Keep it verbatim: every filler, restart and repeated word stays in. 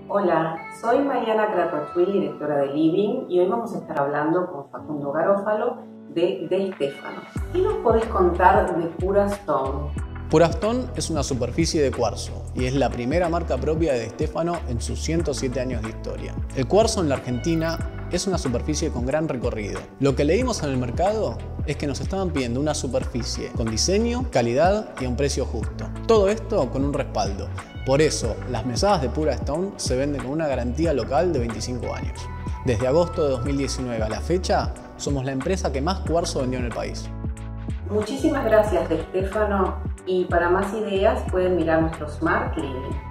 Hola, soy Mariana Kratochvili, directora de Living, y hoy vamos a estar hablando con Facundo Garófalo de De Stefano. ¿Qué nos podés contar de Pura Stone? Pura Stone es una superficie de cuarzo y es la primera marca propia de De Stefano en sus ciento siete años de historia. El cuarzo en la Argentina es una superficie con gran recorrido. Lo que leímos en el mercado es que nos estaban pidiendo una superficie con diseño, calidad y a un precio justo. Todo esto con un respaldo. Por eso, las mesadas de Pura Stone se venden con una garantía local de veinticinco años. Desde agosto de dos mil diecinueve a la fecha, somos la empresa que más cuarzo vendió en el país. Muchísimas gracias, De Stefano, y para más ideas pueden mirar nuestro Smart Living.